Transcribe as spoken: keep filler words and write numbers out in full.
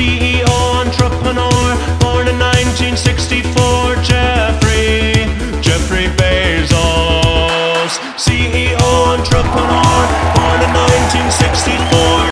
C E O entrepreneur, born in nineteen sixty-four, Jeffrey, Jeffrey Bezos, C E O entrepreneur.